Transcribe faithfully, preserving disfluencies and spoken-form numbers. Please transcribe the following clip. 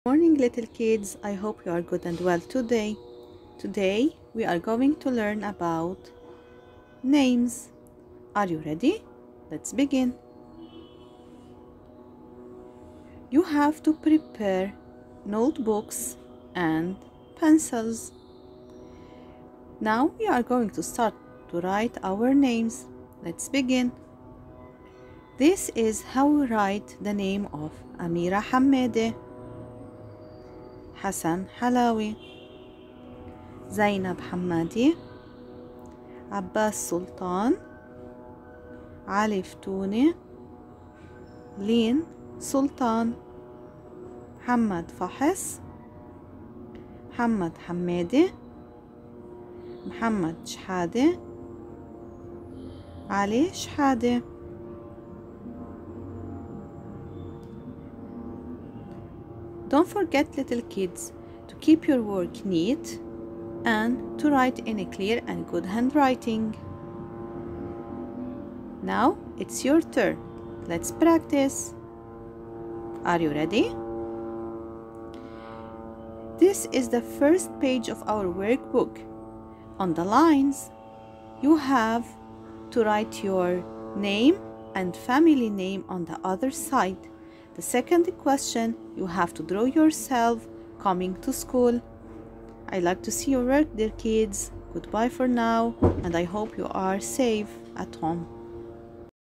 Morning, little kids. I hope you are good and well today. Today we are going to learn about names. Are you ready? Let's begin. You have to prepare notebooks and pencils. Now we are going to start to write our names. Let's begin. This is how we write the name of Amira Hammade, Hassan Halawi, Zainab Hammadi, Abbas Sultan, Ali Ftuni, Lin Sultan, Muhammad Fahis, Muhammad Hammadi, Muhammad Shhade, Ali Shhade. Don't forget, little kids, to keep your work neat and to write in a clear and good handwriting. Now it's your turn. Let's practice. Are you ready? This is the first page of our workbook. On the lines, you have to write your name and family name on the other side. The second question, you have to draw yourself coming to school. I like to see your work, dear kids. Goodbye for now, and I hope you are safe at home.